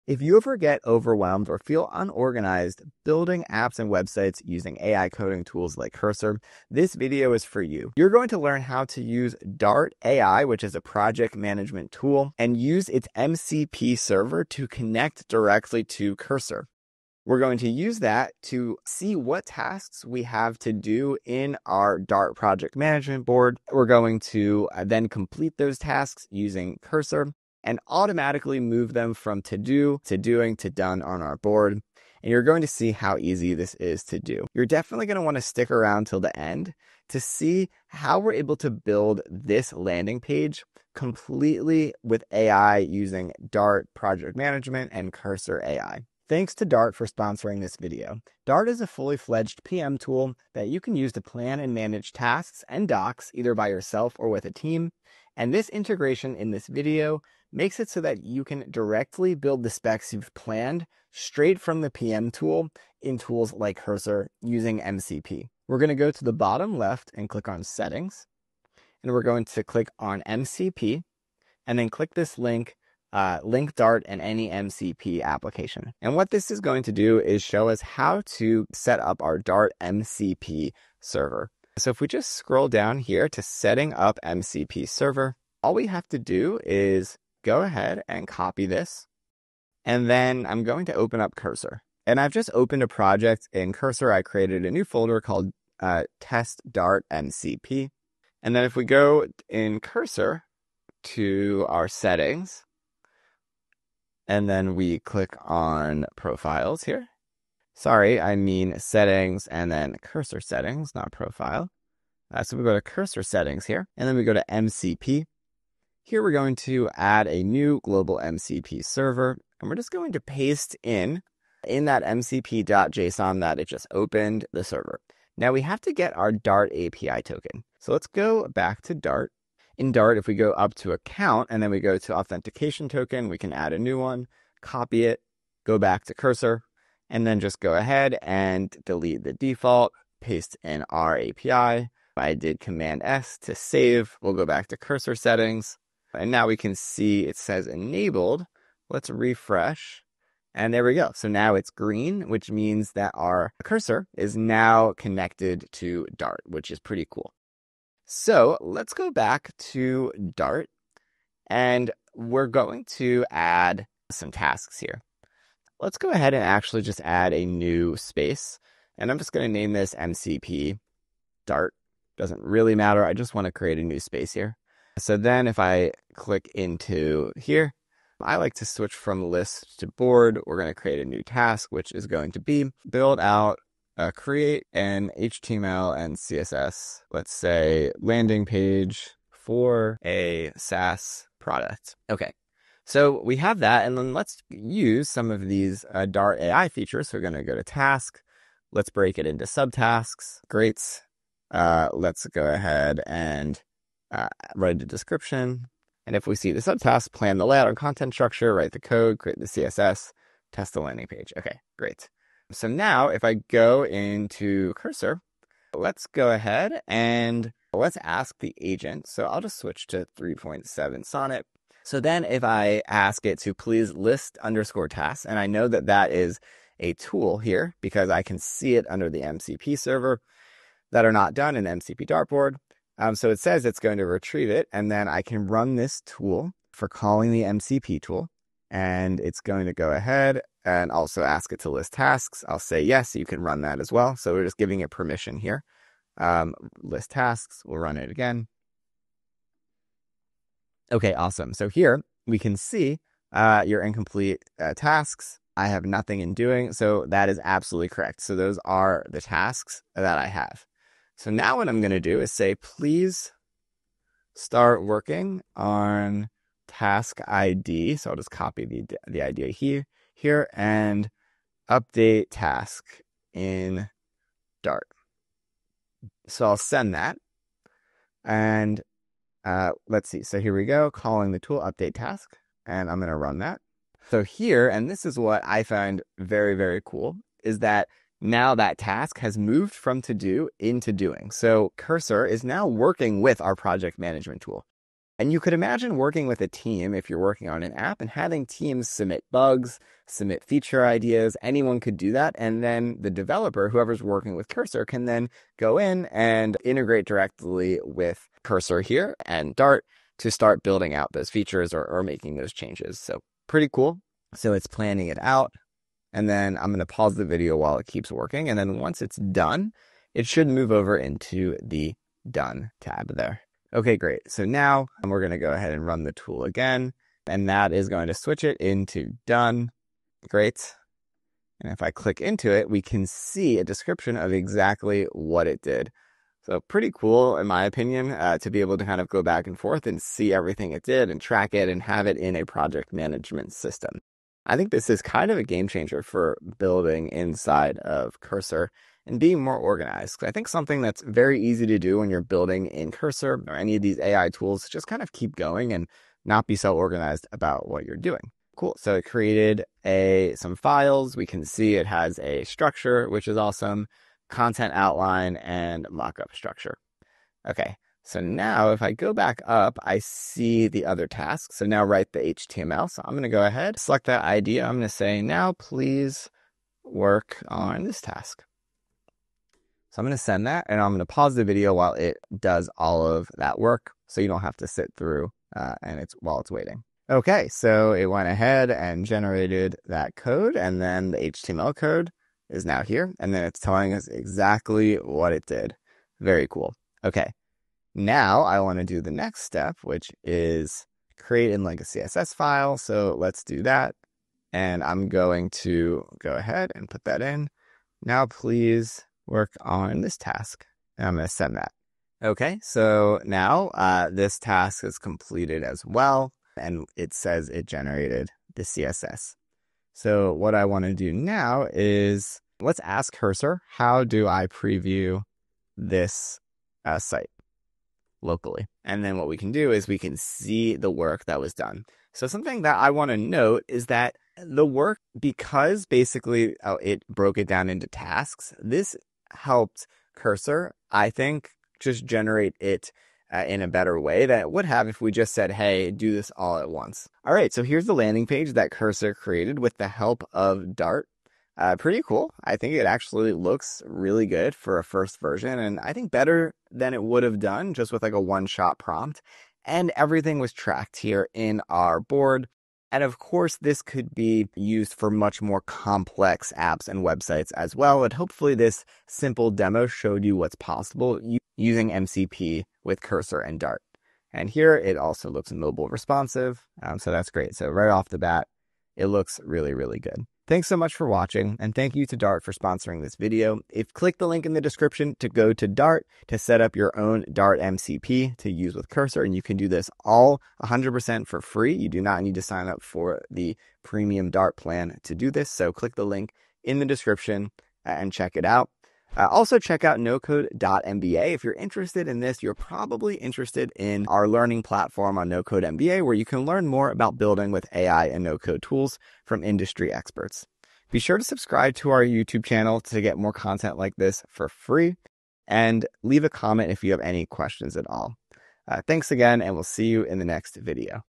If you ever get overwhelmed or feel unorganized building apps and websites using AI coding tools like Cursor, this video is for you. You're going to learn how to use Dart AI, which is a project management tool, and use its MCP server to connect directly to Cursor. We're going to use that to see what tasks we have to do in our Dart project management board. We're going to then complete those tasks using Cursor and automatically move them from to do to doing to done on our board. And you're going to see how easy this is to do. You're definitely going to want to stick around till the end to see how we're able to build this landing page completely with AI using Dart project management and Cursor AI. Thanks to Dart for sponsoring this video. Dart is a fully fledged PM tool that you can use to plan and manage tasks and docs either by yourself or with a team. And this integration in this video makes it so that you can directly build the specs you've planned straight from the PM tool in tools like Cursor using MCP. We're going to go to the bottom left and click on Settings. And we're going to click on MCP and then click this link, link Dart and any MCP application. And what this is going to do is show us how to set up our Dart MCP server. So if we just scroll down here to setting up MCP server, all we have to do is go ahead and copy this. And then I'm going to open up Cursor. And I've just opened a project in Cursor. I created a new folder called Test Dart MCP. And then if we go in Cursor to our settings, and then we click on profiles here. Sorry, I mean settings and then Cursor settings, not profile. So we go to Cursor settings here, and then we go to MCP. Here we're going to add a new global MCP server, and we're just going to paste in that mcp.json that it just opened the server. Now we have to get our Dart API token. So let's go back to Dart. In Dart, if we go up to account and then we go to authentication token, we can add a new one, copy it, go back to Cursor, and then just go ahead and delete the default, paste in our API. I did Command S to save. We'll go back to Cursor settings. And now we can see it says enabled. Let's refresh. And there we go. So now it's green, which means that our cursor is now connected to Dart, which is pretty cool. So let's go back to Dart, and we're going to add some tasks here. Let's go ahead and actually just add a new space. And I'm just going to name this MCP Dart. Doesn't really matter. I just want to create a new space here. So then if I click into here, I like to switch from list to board. We're going to create a new task, which is going to be build out, create an HTML and CSS, let's say landing page for a SaaS product. Okay, so we have that, and then let's use some of these Dart AI features. So we're going to go to task. Let's break it into subtasks. Great. Let's go ahead and write a description. And if we see the subtask, plan the layout and content structure, write the code, create the CSS, test the landing page. Okay, great. So now if I go into Cursor, let's go ahead and let's ask the agent. So I'll just switch to 3.7 Sonnet. So then if I ask it to please list underscore tasks, and I know that that is a tool here because I can see it under the MCP server that are not done in MCP dartboard. So it says it's going to retrieve it, and then I can run this tool for calling the MCP tool, and it's going to go ahead and also ask it to list tasks. I'll say yes, you can run that as well. So we're just giving it permission here. List tasks, we'll run it again. Okay, awesome. So here we can see your incomplete tasks. I have nothing in doing, so that is absolutely correct. So those are the tasks that I have. So now what I'm going to do is say, please start working on task ID. So I'll just copy the idea here and update task in Dart. So I'll send that. And let's see. So here we go, calling the tool update task. And I'm going to run that. So here, and this is what I find very, very cool, is that now that task has moved from to do into doing. So Cursor is now working with our project management tool. And you could imagine working with a team if you're working on an app and having teams submit bugs, submit feature ideas. Anyone could do that. And then the developer, whoever's working with Cursor, can then go in and integrate directly with Cursor here and Dart to start building out those features or making those changes. So pretty cool. So it's planning it out. And then I'm going to pause the video while it keeps working. And then once it's done, it should move over into the Done tab there. Okay, great. So now we're going to go ahead and run the tool again, and that is going to switch it into done. Great. And if I click into it, we can see a description of exactly what it did. So pretty cool, in my opinion, to be able to kind of go back and forth and see everything it did and track it and have it in a project management system. I think this is kind of a game changer for building inside of Cursor and being more organized. I think something that's very easy to do when you're building in Cursor or any of these AI tools, just kind of keep going and not be so organized about what you're doing. Cool. So it created some files. We can see it has a structure, which is awesome, content outline, and mockup structure. Okay. So now if I go back up, I see the other tasks. So now write the HTML. So I'm going to go ahead, select that idea. I'm going to say, now please work on this task. So I'm going to send that, and I'm going to pause the video while it does all of that work so you don't have to sit through while it's waiting. Okay, so it went ahead and generated that code, and then the HTML code is now here, and then it's telling us exactly what it did. Very cool. Okay, now I want to do the next step, which is create in like a CSS file. So let's do that, and I'm going to go ahead and put that in. Now please work on this task, and I'm going to send that. Okay, so now this task is completed as well, and it says it generated the CSS. So what I want to do now is let's ask Cursor, how do I preview this site locally? And then what we can do is we can see the work that was done. So something that I want to note is that the work, because basically it broke it down into tasks, this helped Cursor, I think, just generate it in a better way than it would have if we just said, hey, do this all at once. All right, so here's the landing page that Cursor created with the help of Dart. Pretty cool. I think it actually looks really good for a first version, and I think better than it would have done just with like a one-shot prompt. And everything was tracked here in our board. And of course, this could be used for much more complex apps and websites as well. And hopefully this simple demo showed you what's possible using MCP with Cursor and Dart. And here it also looks mobile responsive. So that's great. So right off the bat, it looks really, really good. Thanks so much for watching, and thank you to Dart for sponsoring this video. Click the link in the description to go to Dart to set up your own Dart MCP to use with Cursor, and you can do this all 100% for free. You do not need to sign up for the premium Dart plan to do this, so click the link in the description and check it out. Also check out nocode.mba. If you're interested in this, you're probably interested in our learning platform on NoCode MBA, where you can learn more about building with AI and no-code tools from industry experts. Be sure to subscribe to our YouTube channel to get more content like this for free, and leave a comment if you have any questions at all. Thanks again, and we'll see you in the next video.